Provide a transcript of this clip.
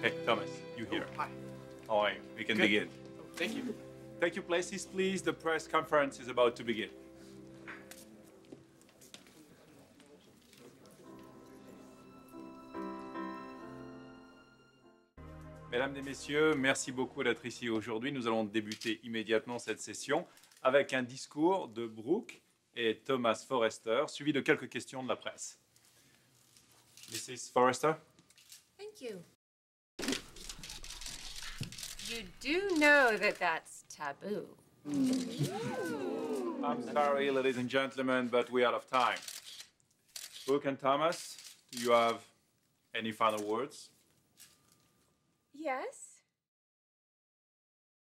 Hey, Thomas, you here. Hi. How are you? We can Good. begin. Oh, thank you. Take your places, please. The press conference is about to begin. Mesdames et messieurs, merci beaucoup d'être ici aujourd'hui. Nous allons débuter immédiatement cette session avec un discours de Brooke et Thomas Forrester, suivi de quelques questions de la presse. Mrs. Forrester? Thank you. You do know that that's taboo. I'm sorry, ladies and gentlemen, but we're out of time. Brooke and Thomas, do you have any final words? Yes?